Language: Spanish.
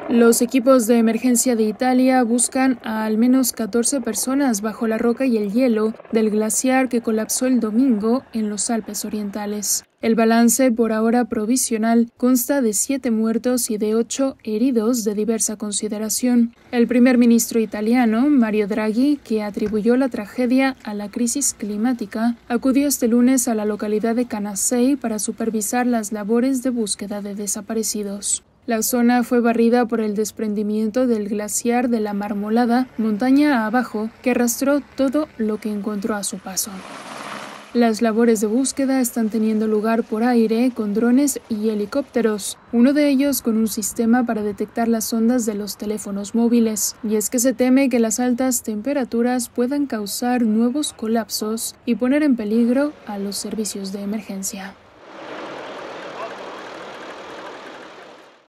Los equipos de emergencia de Italia buscan a al menos 14 personas bajo la roca y el hielo del glaciar que colapsó el domingo en los Alpes orientales. El balance, por ahora provisional, consta de 7 muertos y de 8 heridos de diversa consideración. El primer ministro italiano, Mario Draghi, que atribuyó la tragedia a la crisis climática, acudió este lunes a la localidad de Canacei para supervisar las labores de búsqueda de desaparecidos. La zona fue barrida por el desprendimiento del glaciar de la Marmolada, montaña abajo, que arrastró todo lo que encontró a su paso. Las labores de búsqueda están teniendo lugar por aire con drones y helicópteros, uno de ellos con un sistema para detectar las ondas de los teléfonos móviles, y es que se teme que las altas temperaturas puedan causar nuevos colapsos y poner en peligro a los servicios de emergencia.